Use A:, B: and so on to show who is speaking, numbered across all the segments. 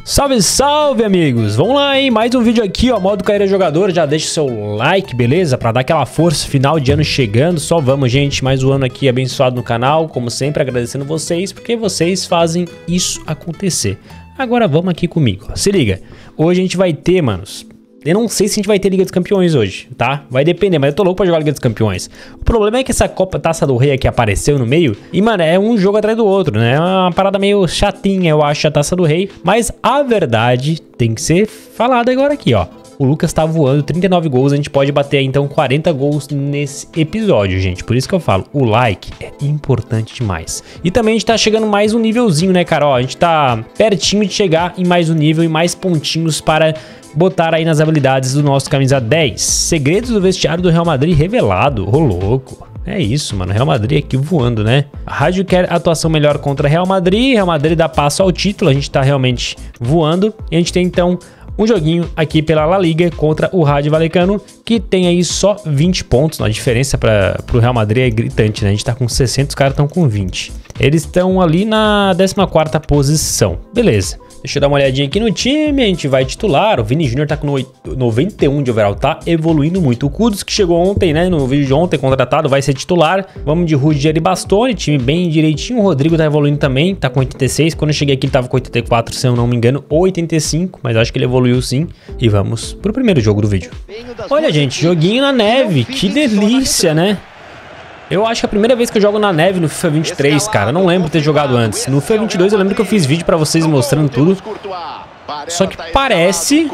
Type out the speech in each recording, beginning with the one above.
A: Salve, salve, amigos! Vamos lá, hein? Mais um vídeo aqui, ó, modo carreira jogador. Já deixa o seu like, beleza? Pra dar aquela força, final de ano chegando. Só vamos, gente, mais um ano aqui abençoado no canal. Como sempre, agradecendo vocês, porque vocês fazem isso acontecer. Agora vamos aqui comigo, ó. Se liga. Hoje a gente vai ter, manos... Eu não sei se a gente vai ter Liga dos Campeões hoje, tá? Vai depender, mas eu tô louco pra jogar Liga dos Campeões. O problema é que essa Copa Taça do Rei aqui apareceu no meio e, mano, é um jogo atrás do outro, né? É uma parada meio chatinha, eu acho, a Taça do Rei. Mas a verdade tem que ser falada agora aqui, ó. O Lucas tá voando 39 gols, a gente pode bater então 40 gols nesse episódio, gente. Por isso que eu falo, o like é importante demais. E também a gente tá chegando mais um nívelzinho, né, cara? Ó, a gente tá pertinho de chegar em mais um nível e mais pontinhos para botar aí nas habilidades do nosso camisa 10. Segredos do vestiário do Real Madrid revelado. Ô, louco. É isso, mano. Real Madrid aqui voando, né? A Rádio quer atuação melhor contra Real Madrid. Real Madrid dá passo ao título. A gente tá realmente voando. E a gente tem, então, um joguinho aqui pela La Liga contra o Rayo Vallecano, que tem aí só 20 pontos. A diferença pro Real Madrid é gritante, né? A gente tá com 60, os caras estão com 20. Eles estão ali na 14ª posição. Beleza. Deixa eu dar uma olhadinha aqui no time, a gente vai titular, o Vini Júnior tá com 91 de overall, tá evoluindo muito. O Kudus, que chegou ontem, né, no vídeo de ontem, contratado, vai ser titular. Vamos de Rudiger e Bastoni, time bem direitinho. O Rodrigo tá evoluindo também, tá com 86. Quando eu cheguei aqui ele tava com 84, se eu não me engano, ou 85, mas acho que ele evoluiu sim. E vamos pro primeiro jogo do vídeo. Olha, gente, joguinho na neve, que delícia, né? Eu acho que é a primeira vez que eu jogo na neve no FIFA 23, cara. Eu não lembro de ter jogado antes. No FIFA 22 eu lembro que eu fiz vídeo pra vocês mostrando tudo. Só que parece...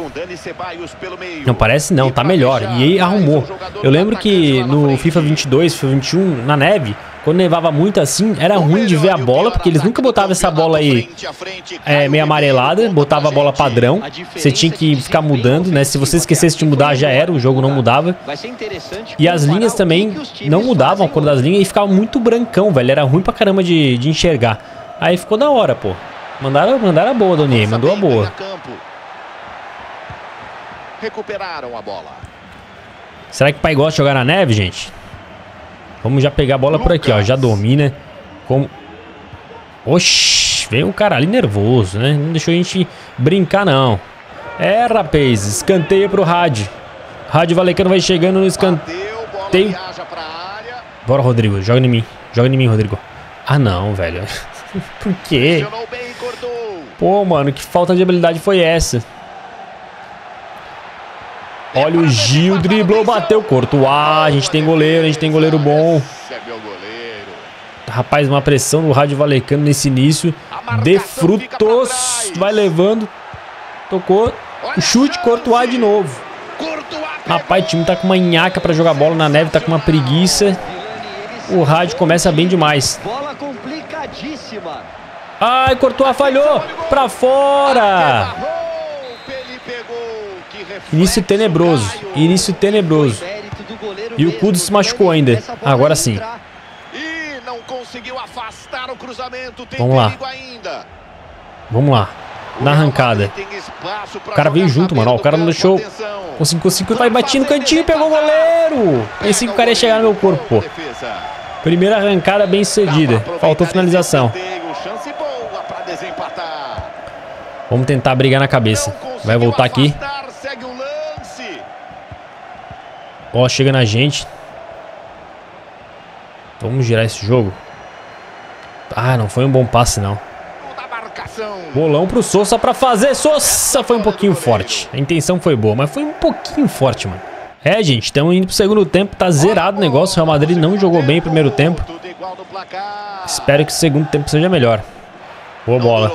A: Não parece não, tá melhor. E aí arrumou. Eu lembro que no FIFA 22, FIFA 21, na neve, quando nevava muito assim, era ruim de ver a bola, porque eles nunca botavam essa bola aí meio amarelada, botava a bola padrão. Você tinha que ficar mudando, né? Se você esquecesse de mudar, já era, o jogo não mudava. E as linhas também não mudavam a cor das linhas e ficava muito brancão, velho. Era ruim pra caramba de enxergar. Aí ficou da hora, pô. Mandaram a boa, Doni, mandou a boa.
B: Recuperaram a bola.
A: Será que o pai gosta de jogar na neve, gente? Vamos já pegar a bola por aqui, ó. Já domina. Como... Oxi, veio um cara ali nervoso, né? Não deixou a gente brincar, não. É, rapaz, escanteio pro Rádio. Rádio Vallecano vai chegando no escanteio. Bora, Rodrigo, joga em mim. Joga em mim, Rodrigo. Ah, não, velho. Por quê? Pô, mano, que falta de habilidade foi essa? Olha o Gil, driblou, bateu, Courtois. A gente tem goleiro bom. Rapaz, uma pressão no Rádio Vallecano nesse início. De frutos. Vai levando. Tocou. O chute, Courtois de novo. Rapaz, o time tá com uma nhaca pra jogar bola na neve, tá com uma preguiça. O Rádio começa bem demais.
C: Bola complicadíssima.
A: Ai, Courtois falhou. Pra fora. Início tenebroso. Início tenebroso. E o Kudus se machucou ainda. Agora sim. Vamos lá. Vamos lá. Na arrancada. O cara veio junto, mano. Ó, o cara não deixou. Conseguiu. Vai bater no cantinho. Pegou o goleiro. Pensei que o cara ia chegar no meu corpo, pô. Primeira arrancada bem sucedida. Faltou finalização. Vamos tentar brigar na cabeça. Vai voltar aqui. Ó, chega na gente. Vamos girar esse jogo. Ah, não foi um bom passe, não. Bolão pro Sousa pra fazer. Sousa foi um pouquinho forte. A intenção foi boa, mas foi um pouquinho forte, mano. É, gente, estamos indo pro segundo tempo. Tá zerado o negócio. O Real Madrid não jogou bem o primeiro tempo. Espero que o segundo tempo seja melhor. Boa bola.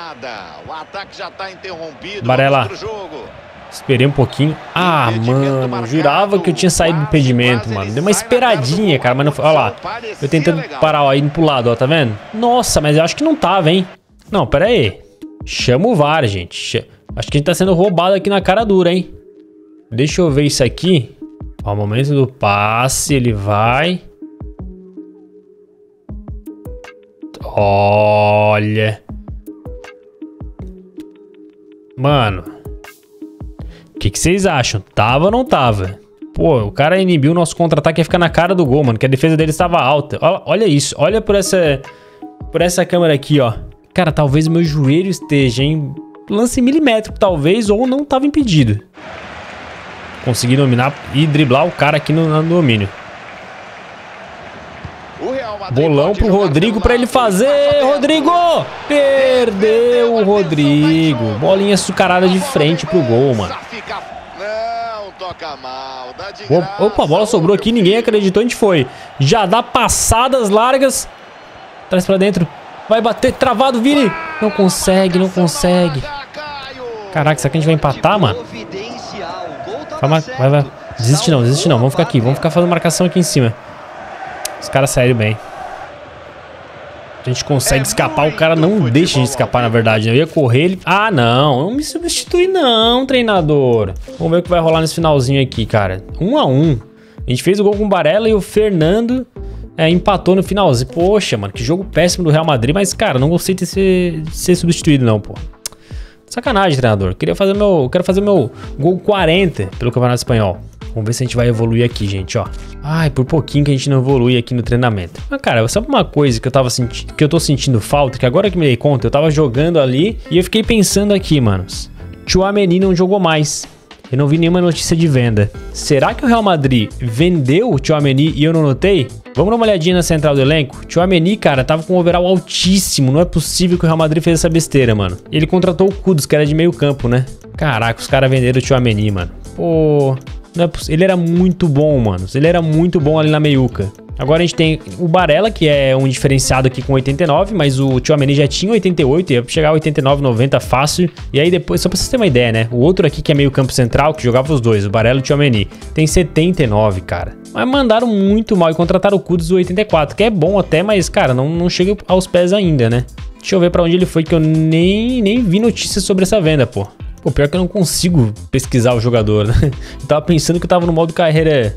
A: Barella. Esperei um pouquinho. Ah, mano, jurava que eu tinha saído do impedimento, mano. Deu uma esperadinha, cara, mas não foi. Olha lá. Eu tentando parar, ó, indo pro lado, ó, tá vendo? Nossa, mas eu acho que não tava, hein? Não, pera aí. Chama o VAR, gente. Acho que a gente tá sendo roubado aqui na cara dura, hein? Deixa eu ver isso aqui. Ó, momento do passe, ele vai. Olha. Mano. O que vocês acham? Tava ou não tava? Pô, o cara inibiu o nosso contra-ataque e ia ficar na cara do gol, mano. Que a defesa dele estava alta. Olha isso. Olha por essa câmera aqui, ó. Cara, talvez o meu joelho esteja, hein? lance milimétrico, talvez, ou não estava impedido. Consegui dominar e driblar o cara aqui no domínio. Bolão pro Rodrigo pra ele fazer. Rodrigo! Perdeu o Rodrigo. Bolinha açucarada de frente pro gol, mano. Opa, a bola sobrou aqui, ninguém acreditou, a gente foi. Já dá passadas largas. Traz pra dentro. Vai bater, travado, Vini. Não consegue, não consegue. Caraca, será que a gente vai empatar, mano? Vai. Desiste não, desiste não. Vamos ficar aqui, vamos ficar fazendo marcação aqui em cima. Os caras saíram bem. A gente consegue escapar, o cara não deixa de escapar, na verdade. Eu ia correr, ele... Ah, não me substitui não, treinador. Vamos ver o que vai rolar nesse finalzinho aqui, cara. 1 a 1. A gente fez o gol com o Barella e o Fernando empatou no finalzinho. Poxa, mano, que jogo péssimo do Real Madrid. Mas, cara, não gostei de ser substituído não, pô. Sacanagem, treinador. Quero fazer meu gol 40 pelo Campeonato Espanhol. Vamos ver se a gente vai evoluir aqui, gente, ó. Ai, por pouquinho que a gente não evolui aqui no treinamento. Mas, cara, sabe uma coisa que eu tô sentindo falta? Que agora que me dei conta, eu tava jogando ali e eu fiquei pensando aqui, manos. Tchouaméni não jogou mais. Eu não vi nenhuma notícia de venda. Será que o Real Madrid vendeu o Tchouaméni e eu não notei? Vamos dar uma olhadinha na central do elenco. Tchouaméni, cara, tava com um overall altíssimo. Não é possível que o Real Madrid fez essa besteira, mano. Ele contratou o Kudus, que era de meio campo, né? Caraca, os caras venderam o Tchouaméni, mano. Pô... Ele era muito bom, mano. Ele era muito bom ali na meiuca. Agora a gente tem o Barella, que é um diferenciado aqui com 89, mas o Tchouaméni já tinha 88, ia chegar a 89, 90 fácil. E aí depois, só pra vocês terem uma ideia, né? O outro aqui que é meio campo central, que jogava os dois, o Barella e o Tchouaméni, tem 79, cara. Mas mandaram muito mal e contrataram o Kudus do 84, que é bom até, mas, cara, não chega aos pés ainda, né? Deixa eu ver pra onde ele foi, que eu nem vi notícias sobre essa venda, pô. Pô, pior que eu não consigo pesquisar o jogador, né? Eu tava pensando que eu tava no modo carreira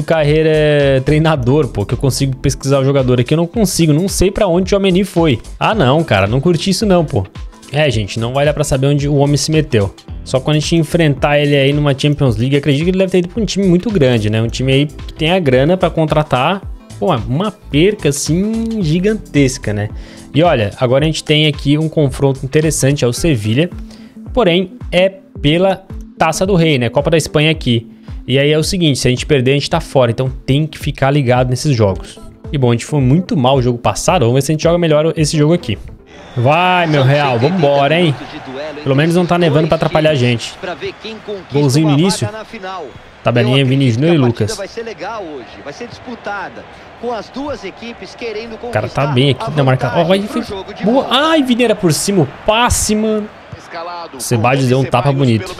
A: treinador, pô, que eu consigo pesquisar o jogador aqui. Eu não consigo, não sei pra onde o Tchouaméni foi. Ah, não, cara, não curti isso não, pô. É, gente, não vai dar pra saber onde o homem se meteu. Só quando a gente enfrentar ele aí numa Champions League, acredito que ele deve ter ido pra um time muito grande, né? Um time aí que tem a grana pra contratar. Pô, uma perca, assim, gigantesca, né? E olha, agora a gente tem aqui um confronto interessante, é o Sevilha. Porém, é pela Taça do Rei, né? Copa da Espanha aqui. E aí é o seguinte, se a gente perder, a gente tá fora. Então tem que ficar ligado nesses jogos. E bom, a gente foi muito mal o jogo passado. Vamos ver se a gente joga melhor esse jogo aqui. Vai, meu Real, vambora, hein? Pelo menos não tá nevando pra atrapalhar a gente. Golzinho no início. Tabelinha, Vini Júnior e Lucas.
C: Vai ser legal hoje, vai ser disputada. Com as duas equipes querendo conquistar.
A: O cara tá bem aqui na marca. Ó, vai, foi boa. Ai, Vini era por cima, o passe, mano. O Ceballos deu um tapa bonito.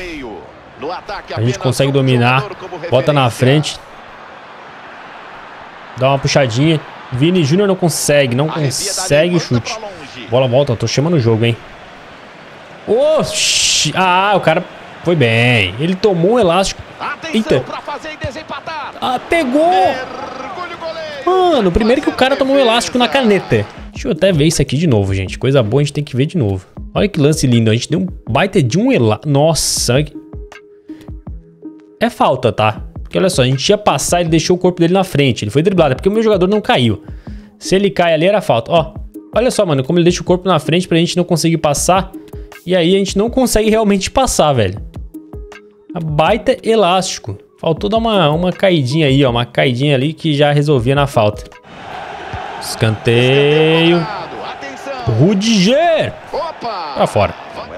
A: A gente consegue dominar. Bota na frente. Dá uma puxadinha. Vini Júnior não consegue o chute. Bola volta, eu tô chamando o jogo, hein. Oxi. Ah, o cara foi bem. Ele tomou um elástico. Eita. Ah, pegou. Mano, primeiro que o cara tomou um elástico na caneta. Deixa eu até ver isso aqui de novo, gente. Coisa boa, a gente tem que ver de novo. Olha que lance lindo. A gente deu um baita de um elástico. Nossa. É falta, tá? Porque olha só, a gente ia passar, ele deixou o corpo dele na frente. Ele foi driblado, é porque o meu jogador não caiu. Se ele cai ali, era falta. Ó, olha só, mano, como ele deixa o corpo na frente pra gente não conseguir passar. E aí a gente não consegue realmente passar, velho. A baita elástico. Faltou dar uma caidinha aí, ó. Uma caidinha ali que já resolvia na falta. Escanteio. Rudiger. Pra fora.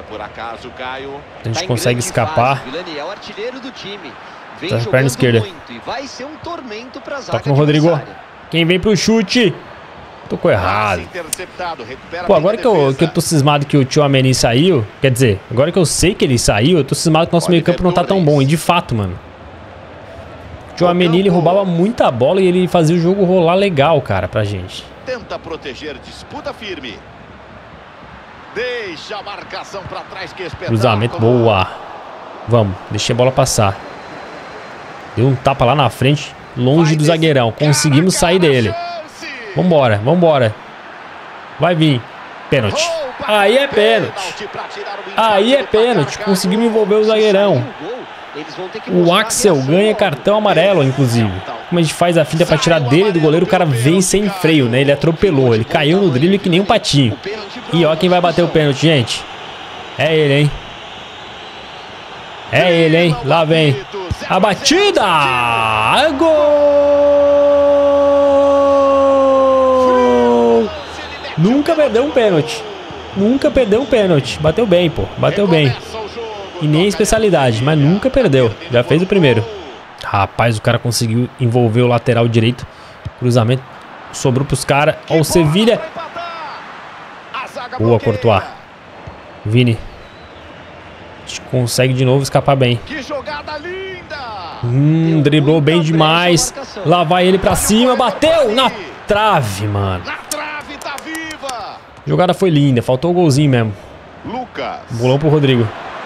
A: A gente consegue escapar. Tá na perna esquerda. Toca no Rodrigo. Quem vem pro chute? Tocou errado. Pô, agora que eu tô cismado que o Tchouaméni saiu, quer dizer, agora que eu sei que ele saiu, eu tô cismado que o nosso meio campo não tá tão bom. E de fato, mano. O Tchouaméni, ele roubava muita bola e ele fazia o jogo rolar legal, cara, pra gente.
B: Tenta proteger, disputa firme. Deixa a marcação pra trás, que espetáculo.
A: Cruzamento, boa. Vamos, deixei a bola passar. Deu um tapa lá na frente, longe do zagueirão. Conseguimos sair dele. Vambora, vambora. Vai vir. Pênalti. Aí é pênalti. Aí é pênalti. Conseguimos envolver o zagueirão. O Axel ganha cartão amarelo, inclusive. Como a gente faz a finta pra tirar dele do goleiro, o cara vem sem freio, né? Ele atropelou. Ele caiu no drible que nem um patinho. E ó quem vai bater o pênalti, gente. É ele, hein? É ele, hein? Lá vem. A batida! Gol! Nunca perdeu um pênalti. Nunca perdeu um pênalti. Bateu bem, pô. Bateu bem. E nem especialidade, mas nunca perdeu. Já fez o primeiro. Rapaz, o cara conseguiu envolver o lateral direito. Cruzamento. Sobrou pros caras. Ó o Sevilha. Boa, Courtois. Vini. A gente consegue de novo escapar bem.
B: Que jogada linda!
A: Driblou bem demais. Lá vai ele pra cima. Bateu na trave, mano.
B: Na trave, tá viva!
A: A jogada foi linda. Faltou o golzinho mesmo.
B: Lucas.
A: Bolão pro Rodrigo.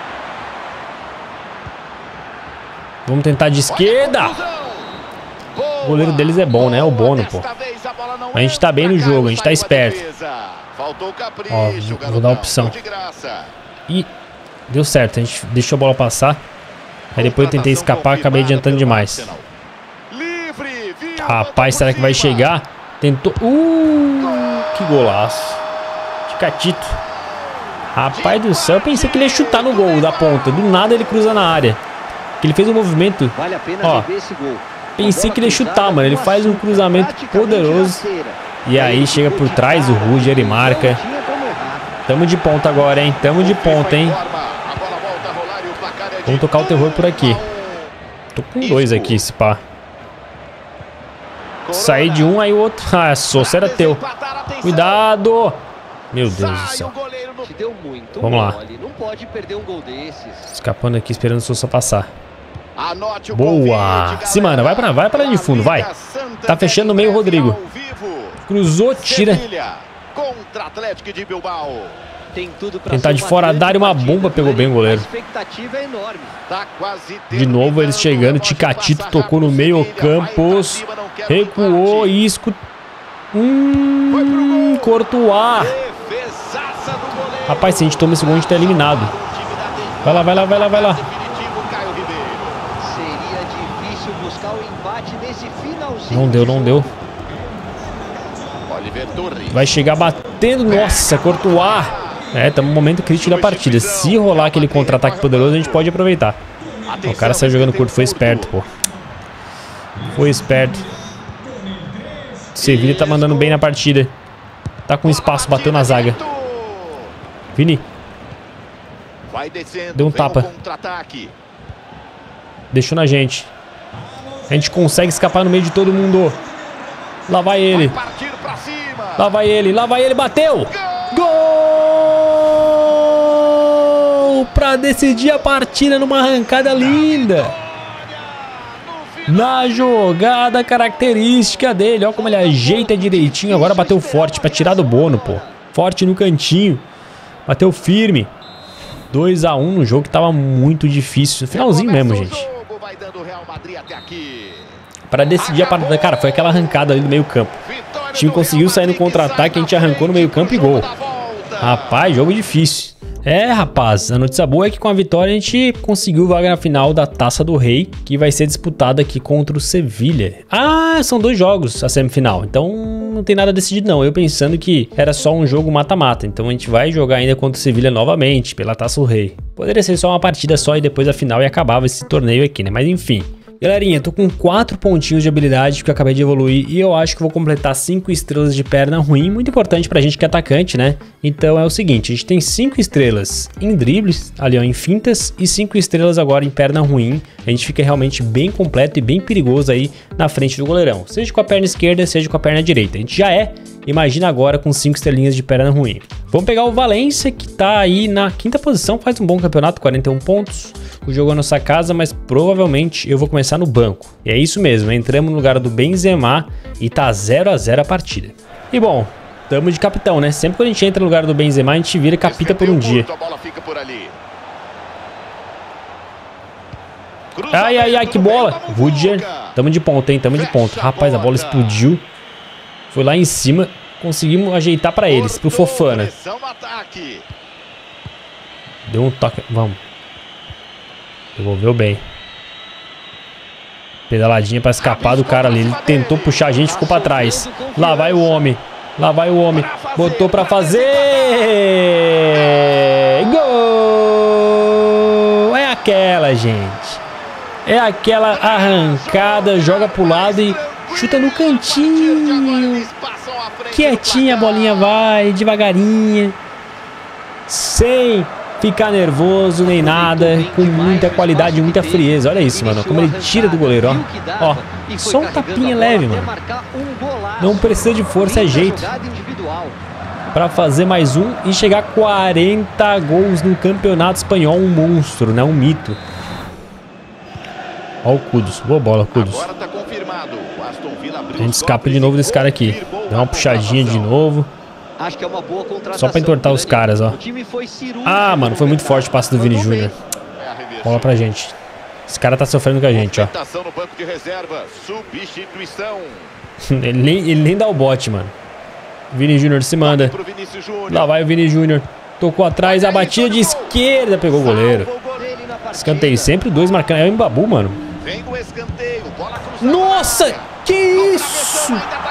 A: Vamos tentar de esquerda. O goleiro deles é bom, né? É o Bono, pô. A gente tá bem no jogo, a gente tá esperto. Ó, vou dar a opção. E deu certo, a gente deixou a bola passar. Aí depois eu tentei escapar, acabei adiantando demais. Rapaz, será que vai chegar? Tentou. Que golaço. Ticatito. Rapaz do céu, eu pensei que ele ia chutar no gol da ponta. Do nada ele cruza na área. Ele fez um movimento. Ó, pensei que ele ia chutar, mano. Ele faz um cruzamento poderoso. E aí chega por trás o Rudiger, ele marca. Tamo de ponta agora, hein? Tamo de ponta, hein? Vamos tocar o terror por aqui. Tô com dois aqui, esse pá. Saí de um, aí o outro. Ah, Sousa era teu. Cuidado! Meu Deus do céu. Vamos lá. Escapando aqui, esperando o Sousa passar. Boa! Sim, mano, vai pra lá de fundo, vai. Tá fechando no meio o Rodrigo. Cruzou, tira. Tentar de fora da área, uma bomba, pegou bem o goleiro. De novo eles chegando, Ticatito tocou no meio, Campos recuou, Isco. Courtois. Rapaz, se a gente toma esse gol, a gente tá eliminado. Vai lá, vai lá, vai lá, vai lá. Não deu, não deu. Vai chegar batendo. Nossa, Courtois. É, estamos no momento crítico da partida. Se rolar aquele contra-ataque poderoso, a gente pode aproveitar. O cara saiu jogando curto, foi esperto, pô. Foi esperto. Sevilha tá mandando bem na partida. Tá com espaço, bateu na zaga. Vini. Deu um tapa. Deixou na gente. A gente consegue escapar no meio de todo mundo. Lá vai ele. Lá vai ele, lá vai ele, bateu! Gol! Pra decidir a partida numa arrancada linda. Na jogada característica dele. Olha como ele ajeita direitinho. Agora bateu forte pra tirar do Bono, pô. Forte no cantinho. Bateu firme. 2 a 1 no jogo que tava muito difícil. No finalzinho mesmo, gente. Pra decidir a partida, cara, foi aquela arrancada ali no meio campo. O time conseguiu sair no contra-ataque, a gente arrancou no meio campo e gol. Rapaz, jogo difícil. É, rapaz, a notícia boa é que com a vitória a gente conseguiu vaga na final da Taça do Rei, que vai ser disputada aqui contra o Sevilha. Ah, são 2 jogos a semifinal, então não tem nada decidido não. Eu pensando que era só um jogo mata-mata, então a gente vai jogar ainda contra o Sevilha novamente, pela Taça do Rei. Poderia ser só uma partida só e depois a final e acabava esse torneio aqui, né? Mas enfim. Galerinha, tô com 4 pontinhos de habilidade que eu acabei de evoluir e eu acho que vou completar 5 estrelas de perna ruim, muito importante pra gente que é atacante, né? Então é o seguinte, a gente tem 5 estrelas em dribles, ali ó, em fintas, e 5 estrelas agora em perna ruim. A gente fica realmente bem completo e bem perigoso aí na frente do goleirão, seja com a perna esquerda, seja com a perna direita. A gente já é, imagina agora com 5 estrelinhas de perna ruim. Vamos pegar o Valência, que tá aí na 5ª posição, faz um bom campeonato, 41 pontos. O jogo é a nossa casa, mas provavelmente eu vou começar no banco. E é isso mesmo, entramos no lugar do Benzema e tá 0 a 0 a partida. E bom, tamo de capitão, né? Sempre que a gente entra no lugar do Benzema, a gente vira capita por um dia. Ai, ai, ai, que bola! Rudiger, tamo de ponta, hein? Tamo de ponta. Rapaz, a bola explodiu. Foi lá em cima, conseguimos ajeitar pra eles, pro Fofana. Deu um toque, vamos. Devolveu bem. Pedaladinha pra escapar do cara ali. Ele tentou puxar a gente, ficou pra trás. Lá vai o homem. Lá vai o homem. Botou pra fazer. Gol! É a aquela, gente. É aquela arrancada, joga pro lado e chuta no cantinho. Quietinha a bolinha vai, devagarinho. Sem ficar nervoso nem nada, com muita qualidade e muita frieza. Olha isso, mano, como ele tira do goleiro, ó. Ó, só um tapinha leve, mano. Não precisa de força, é jeito. Pra fazer mais um e chegar a 40 gols no campeonato espanhol. Um monstro, né? Um mito. Ó o Kudus. Boa bola, Kudus. A gente escapa de novo desse cara aqui. Dá uma puxadinha de novo.
C: Acho que é uma boa contratação.
A: Só pra entortar os caras, ó. Ah, mano, foi muito forte o passe do Vini Júnior. Bola pra gente. Esse cara tá sofrendo com a gente, ó. Ele nem dá o bote, mano. Vini Júnior se manda. Lá vai o Vini Júnior. Tocou atrás, a batida de esquerda. Pegou o goleiro. Escanteio, sempre dois marcando. É o Mbabu, mano. Nossa, que isso?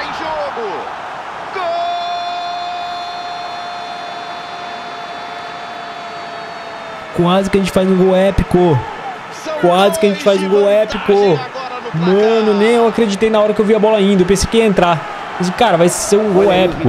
A: Quase que a gente faz um gol épico. Quase que a gente faz um gol épico. Mano, nem eu acreditei na hora que eu vi a bola indo. Eu pensei que ia entrar. Mas, cara, vai ser um gol épico.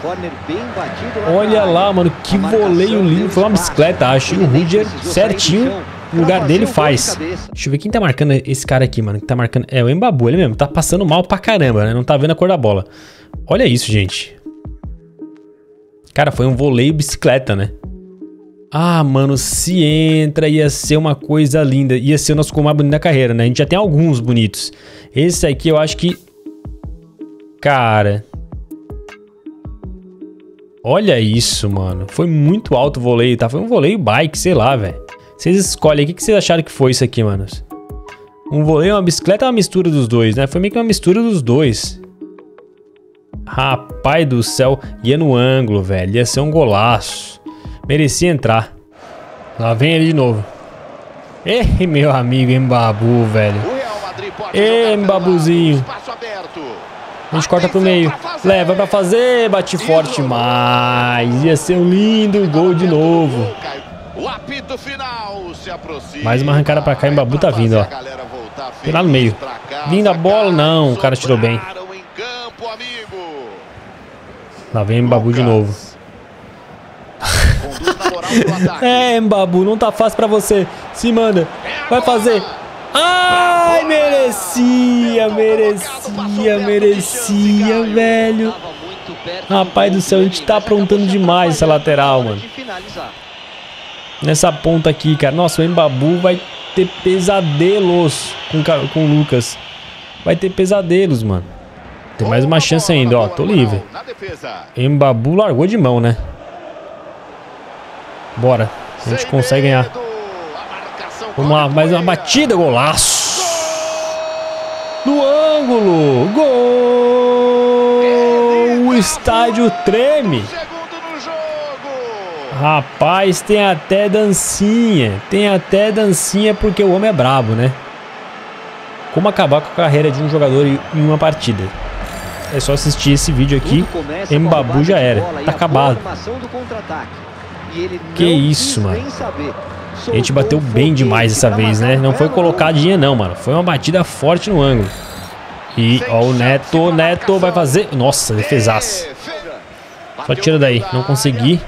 A: Olha lá, mano, que voleio lindo. Foi uma bicicleta, acho. E o Rudiger certinho no lugar dele faz. Deixa eu ver quem tá marcando esse cara aqui, mano. Que tá marcando. É o Mbabu, ele mesmo. Tá passando mal pra caramba, né? Não tá vendo a cor da bola. Olha isso, gente. Cara, foi um voleio bicicleta, né? Ah, mano, se entra, ia ser uma coisa linda. Ia ser o nosso gol mais bonito da carreira, né? A gente já tem alguns bonitos. Esse aqui eu acho que... Cara... Olha isso, mano. Foi muito alto o voleio, tá? Foi um voleio bike, sei lá, velho. Vocês escolhem aí. O que vocês acharam que foi isso aqui, mano? Um voleio, uma bicicleta é uma mistura dos dois, né? Foi meio que uma mistura dos dois. Rapaz do céu. Ia no ângulo, velho. Ia ser um golaço. Merecia entrar. Lá vem ele de novo. Ei, meu amigo Mbabu, velho. Ei, Mbabuzinho. A gente corta pro meio. Leva pra fazer. Bate forte mais. Ia ser um lindo gol de novo. Mais uma arrancada pra cá. Mbabu tá vindo, ó. Tem lá no meio. Vindo a bola. Não, o cara tirou bem. Lá vem Mbabu de novo. É, Mbabu, não tá fácil pra você. Se manda. Vai fazer. Ai, merecia, velho. Rapaz do céu, a gente tá aprontando demais essa lateral, mano. Nessa ponta aqui, cara. Nossa, o Mbabu vai ter pesadelos com o Lucas. Vai ter pesadelos, mano. Tem mais uma chance ainda, ó. Tô livre. Mbabu largou de mão, né? Bora. A gente consegue ganhar. Vamos lá, mais uma batida, golaço. No ângulo. Gol. O estádio treme. Rapaz, tem até dancinha. Tem até dancinha porque o homem é brabo, né? Como acabar com a carreira de um jogador em uma partida? É só assistir esse vídeo aqui. Mbabu já era. Tá acabado. Que isso, mano. A gente bateu bem demais dessa vez, né? Não foi colocadinha não, mano. Foi uma batida forte no ângulo. E, ó, o Neto vai fazer... Nossa, defesaço. Só tira daí. Não consegui.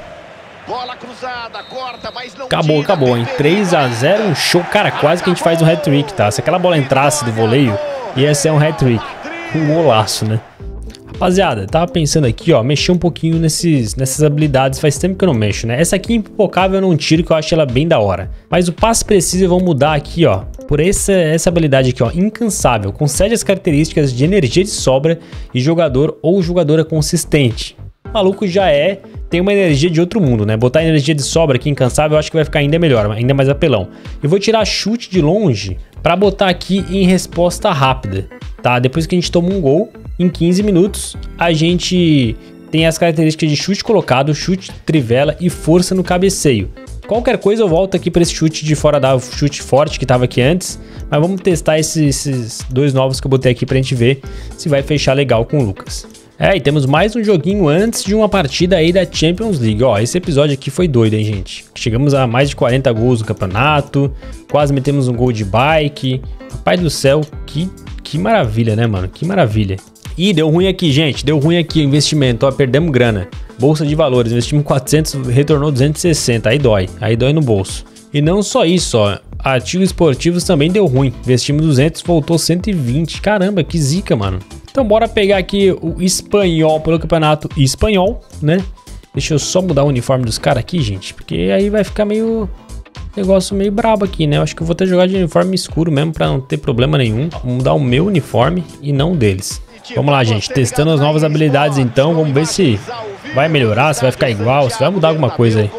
A: Acabou, hein? 3 a 0, um show. Cara, quase que a gente faz um hat-trick, tá? Se aquela bola entrasse do voleio, ia ser um hat-trick. Um golaço, né? Rapaziada, tava pensando aqui, ó, mexer um pouquinho nessas habilidades. Faz tempo que eu não mexo, né? Essa aqui, impipocável, eu não tiro, que eu acho ela bem da hora. Mas o passe preciso eu vou mudar aqui, ó, por essa habilidade aqui, ó, incansável. Concede as características de energia de sobra e jogador ou jogadora consistente. O maluco já tem uma energia de outro mundo, né? Botar energia de sobra aqui, incansável, eu acho que vai ficar ainda melhor, ainda mais apelão. Eu vou tirar chute de longe pra botar aqui em resposta rápida, tá? Depois que a gente toma um gol, em 15 minutos, a gente tem as características de chute colocado, chute trivela e força no cabeceio. Qualquer coisa eu volto aqui para esse chute de fora da chute forte que estava aqui antes, mas vamos testar esses dois novos que eu botei aqui pra gente ver se vai fechar legal com o Lucas. É, e temos mais um joguinho antes de uma partida aí da Champions League. Ó, esse episódio aqui foi doido, hein, gente? Chegamos a mais de 40 gols no campeonato, quase metemos um gol de bike. Pai do céu, que maravilha, né, mano? Que maravilha. Ih, deu ruim aqui, gente. Deu ruim aqui o investimento, ó, perdemos grana. Bolsa de valores, investimos 400, retornou 260, aí dói no bolso. E não só isso, ó, ativos esportivos também deu ruim. Investimos 200, voltou 120. Caramba, que zica, mano. Então bora pegar aqui o espanhol pelo campeonato espanhol, né? Deixa eu só mudar o uniforme dos caras aqui, gente, porque aí vai ficar meio... negócio meio brabo aqui, né? Eu acho que eu vou ter jogado de uniforme escuro mesmo pra não ter problema nenhum. Vou mudar o meu uniforme e não o deles. Vamos lá, gente. Testando as novas habilidades então. Vamos ver se vai melhorar, se vai ficar igual, se vai mudar alguma coisa aí.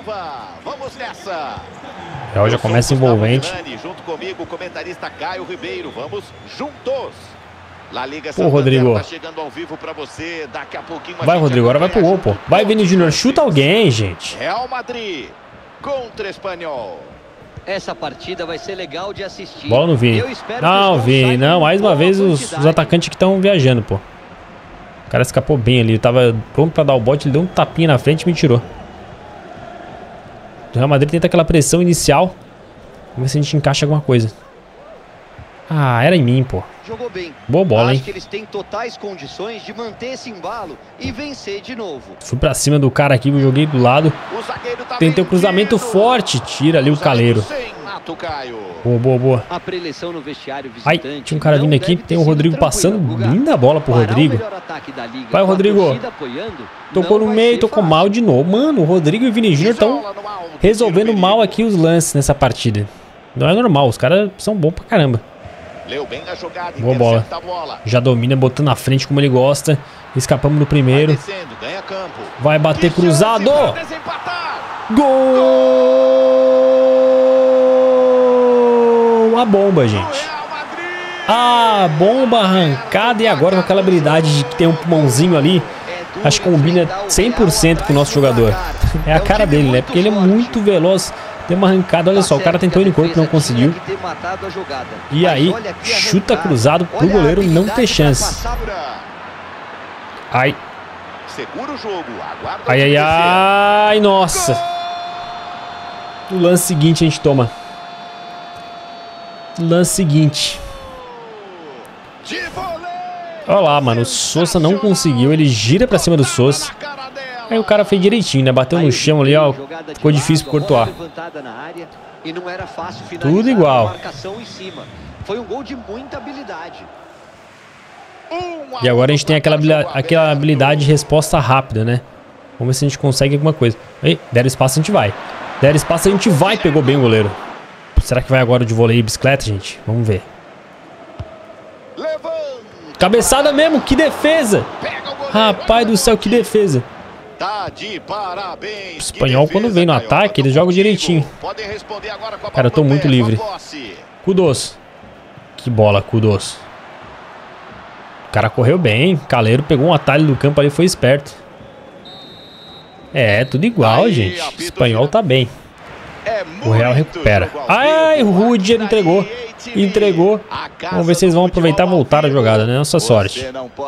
A: Já começa envolvente.
B: Junto comigo, o comentarista Caio Ribeiro. Vamos juntos. La Liga
A: Pô, Rodrigo.
B: tá chegando ao vivo pra você. Daqui a pouquinho
A: vai, Rodrigo. Agora vai pro gol, pô. Vai, Vini Júnior. Chuta alguém, gente.
B: Real Madrid contra Espanhol.
C: Essa partida vai ser legal de assistir.
A: Bola no Vini. Não, Vini. Não, mais uma vez os atacantes que estão viajando, pô. O cara escapou bem ali. Ele tava pronto pra dar o bote. Ele deu um tapinha na frente e me tirou. O Real Madrid tenta aquela pressão inicial. Vamos ver se a gente encaixa alguma coisa. Ah, era em mim, pô.
C: Jogou bem.
A: Boa bola, hein?
C: Acho que eles têm totais condições de manter esse embalo e vencer de novo.
A: Fui pra cima do cara aqui, eu joguei do lado. Tentei o cruzamento forte. Tira ali o Caleiro. Boa, boa.
C: A preleção no vestiário
A: visitante. Ai, tinha um cara vindo aqui. Tem o Rodrigo passando. Linda bola pro Rodrigo. Vai, Rodrigo. Tocou no meio, tocou mal de novo. Mano, o Rodrigo e o Vini Júnior estão resolvendo mal aqui os lances nessa partida. Não é normal, os caras são bons pra caramba. Boa bola. Já domina, botando na frente como ele gosta. Escapamos no primeiro. Vai bater cruzado. Gol! A bomba, gente. A bomba arrancada. E agora com aquela habilidade de que tem um pulmãozinho ali. Acho que combina 100% com o nosso jogador. É a cara dele, né? Porque ele é muito veloz. Tem uma arrancada, olha só, o cara tentou ir no corpo, não conseguiu. E aí, chuta cruzado pro goleiro não ter chance. Ai. Ai, nossa. No lance seguinte a gente toma. Lance seguinte. Olha lá, mano, o Sousa não conseguiu, ele gira pra cima do Sousa. Aí o cara fez direitinho, né? Bateu no chão ali, ó. Ficou difícil pro Courtois. Tudo igual.
C: Foi um gol de muita habilidade.
A: E agora a gente tem aquela habilidade de resposta rápida, né? Vamos ver se a gente consegue alguma coisa. Ei, deram espaço, a gente vai. Deram espaço, a gente vai. Pegou bem o goleiro. Será que vai agora de vôlei e bicicleta, gente? Vamos ver. Cabeçada mesmo, que defesa! Rapaz do céu, que defesa! O espanhol, quando vem no ataque, eles jogam direitinho. Cara, eu tô muito livre. Kudos. Que bola, Kudos. O cara correu bem. Caleiro pegou um atalho do campo ali, foi esperto. É, tudo igual, gente. O espanhol tá bem. O Real recupera. Ai, o Rudiger entregou. Entregou. Vamos ver se eles vão aproveitar e voltar a jogada, né? Nossa sorte.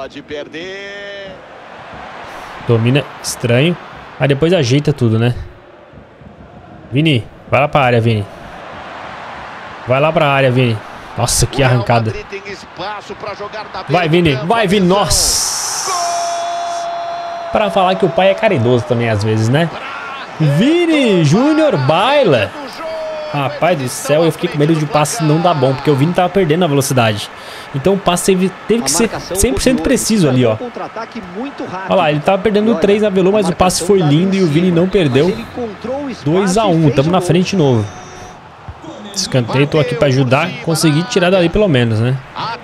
A: Domina, estranho. Aí depois ajeita tudo, né? Vini, vai lá pra área, Vini. Vai lá pra área, Vini. Nossa, que arrancada. Vai, Vini. Vai, Vini. Nossa. Pra falar que o pai é caridoso também às vezes, né? Vini Júnior baila. Rapaz do céu, eu fiquei com medo de o passe não dar bom, porque o Vini tava perdendo a velocidade. Então o passe teve que ser 100% preciso ali, ó. Olha lá, ele tava perdendo 3 na Velo, mas o passe foi lindo e o Vini não perdeu. 2 a 1, tamo na frente de novo. Escanteio, tô aqui pra ajudar. Consegui tirar dali pelo menos, né?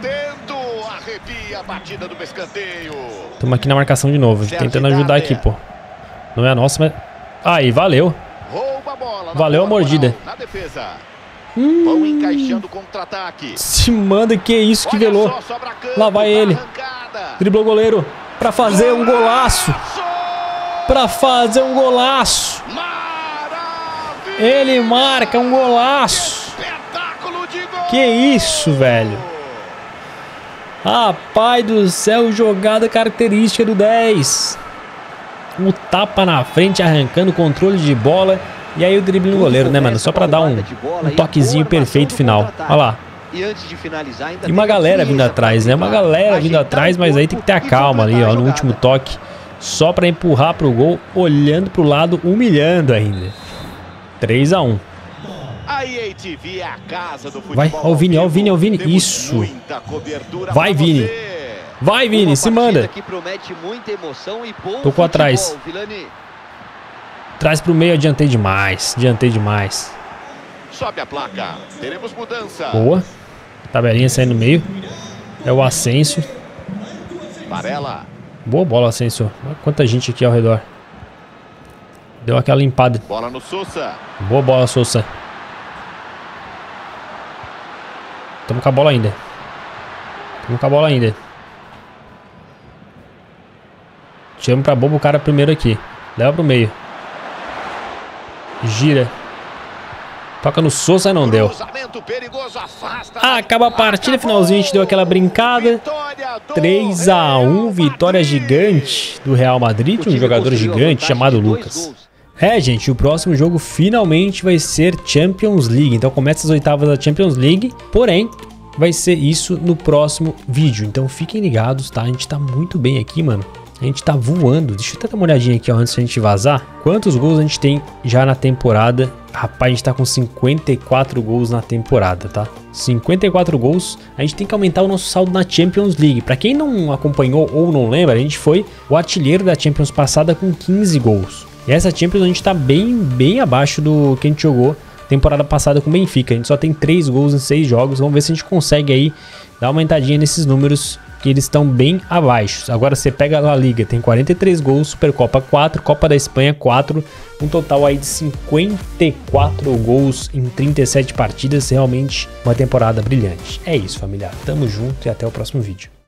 A: Tamo aqui na marcação de novo, tentando ajudar aqui, pô. Não é a nossa, mas... Aí, valeu. Valeu a mordida.
B: Vão encaixando contra-ataque.
A: Se manda, que isso, que velou. Lá vai ele. Driblou o goleiro pra fazer um golaço. Pra fazer um golaço. Ele marca um golaço. Que isso, velho. Rapaz do céu, jogada característica do 10. O tapa na frente, arrancando o controle de bola. E aí o drible no goleiro, né, mano? Só pra dar um toquezinho perfeito final. Olha lá. E uma galera vindo atrás, né? Uma galera vindo atrás, mas aí tem que ter a calma ali, ó, no último toque. Só pra empurrar pro gol, olhando pro lado, humilhando ainda. 3 a 1. Vai, ó o Vini, ó o Vini, ó o Vini. Isso. Vai, Vini. Vai, Vini, se manda. Tocou atrás. Traz pro meio, adiantei demais. Adiantei demais.
B: Sobe a placa. Teremos mudança.
A: Boa. Tabelinha saindo no meio. É o Asensio.
B: Varela.
A: Boa bola, Asensio. Olha quanta gente aqui ao redor. Deu aquela limpada.
B: Bola no Sousa.
A: Boa bola, Sousa. Tamo com a bola ainda. Tamo com a bola ainda. Tiramos pra bobo o cara primeiro aqui. Leva pro meio. Gira. Toca no Sousa e não deu. Acaba a partida, finalzinho a gente deu aquela brincada. 3 a 1, vitória gigante do Real Madrid, um jogador gigante chamado Lucas. É, gente, o próximo jogo finalmente vai ser Champions League. Então começa as oitavas da Champions League, porém vai ser isso no próximo vídeo. Então fiquem ligados, tá? A gente tá muito bem aqui, mano. A gente tá voando. Deixa eu até dar uma olhadinha aqui, ó, antes da gente vazar. Quantos gols a gente tem já na temporada? Rapaz, a gente tá com 54 gols na temporada, tá? 54 gols. A gente tem que aumentar o nosso saldo na Champions League. Pra quem não acompanhou ou não lembra, a gente foi o artilheiro da Champions passada com 15 gols. E essa Champions a gente tá bem abaixo do que a gente jogou temporada passada com o Benfica. A gente só tem 3 gols em 6 jogos. Vamos ver se a gente consegue aí dar uma aumentadinha nesses números, que eles estão bem abaixo. Agora você pega a La Liga, tem 43 gols, Supercopa 4, Copa da Espanha 4, um total aí de 54 gols em 37 partidas, realmente uma temporada brilhante. É isso, família, tamo junto e até o próximo vídeo.